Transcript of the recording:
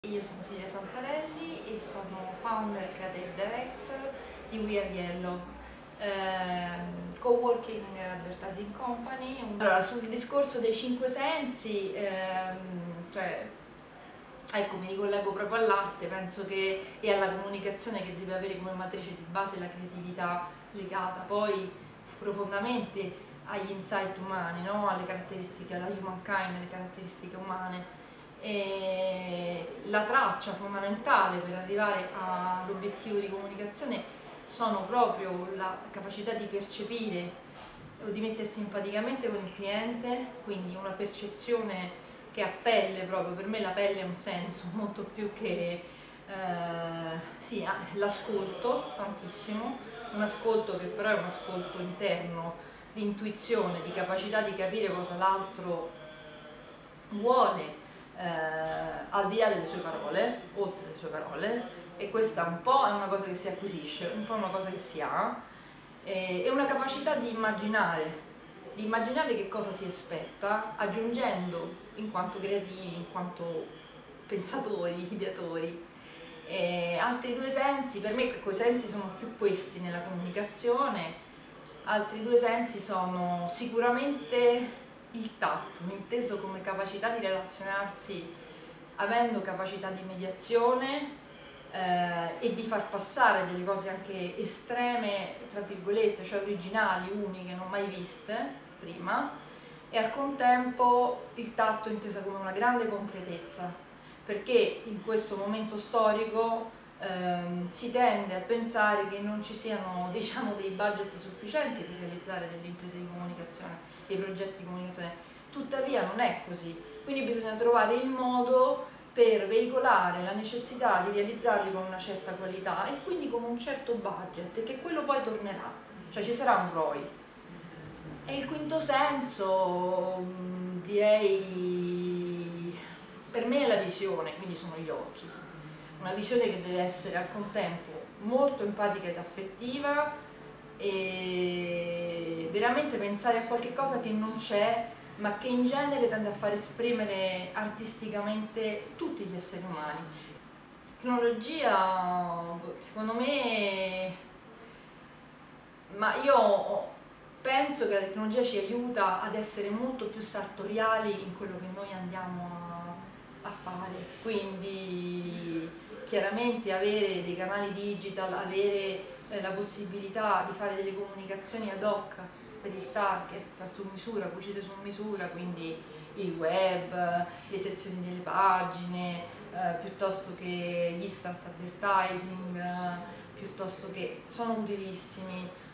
Io sono Silvia Santarelli e sono founder creative director di We Are Yellow, co-working advertising company. Allora, sul discorso dei cinque sensi, ecco, mi ricollego proprio all'arte, penso che e alla comunicazione, che deve avere come matrice di base la creatività, legata poi profondamente agli insight umani, no? Alle caratteristiche, alla humankind, alle caratteristiche umane. E la traccia fondamentale per arrivare all'obiettivo di comunicazione sono proprio la capacità di percepire o di mettersi empaticamente con il cliente, quindi una percezione che a pelle proprio. Per me la pelle è un senso molto più che sì, l'ascolto tantissimo, un ascolto che però è un ascolto interno, di intuizione, di capacità di capire cosa l'altro vuole, al di là delle sue parole, oltre le sue parole, e questa un po' è una cosa che si acquisisce, un po' è una cosa che si ha, e una capacità di immaginare che cosa si aspetta, aggiungendo, in quanto creativi, in quanto pensatori, ideatori, altri due sensi. Per me quei sensi sono più questi nella comunicazione. Altri due sensi sono sicuramente il tatto, inteso come capacità di relazionarsi avendo capacità di mediazione e di far passare delle cose anche estreme, tra virgolette, cioè originali, uniche, non mai viste prima, e al contempo il tatto intesa come una grande concretezza, perché in questo momento storico si tende a pensare che non ci siano, diciamo, dei budget sufficienti per realizzare delle imprese di comunicazione, dei progetti di comunicazione. Tuttavia non è così, quindi bisogna trovare il modo per veicolare la necessità di realizzarli con una certa qualità e quindi con un certo budget, che quello poi tornerà, cioè ci sarà un ROI. E il quinto senso, direi, per me è la visione, quindi sono gli occhi. Una visione che deve essere al contempo molto empatica ed affettiva e veramente pensare a qualche cosa che non c'è, ma che in genere tende a far esprimere artisticamente tutti gli esseri umani. Tecnologia, secondo me, ma io penso che la tecnologia ci aiuta ad essere molto più sartoriali in quello che noi andiamo a fare, quindi chiaramente avere dei canali digital, avere la possibilità di fare delle comunicazioni ad hoc per il target su misura, cucite su misura, quindi il web, le sezioni delle pagine, piuttosto che gli instant advertising, piuttosto che sono utilissimi.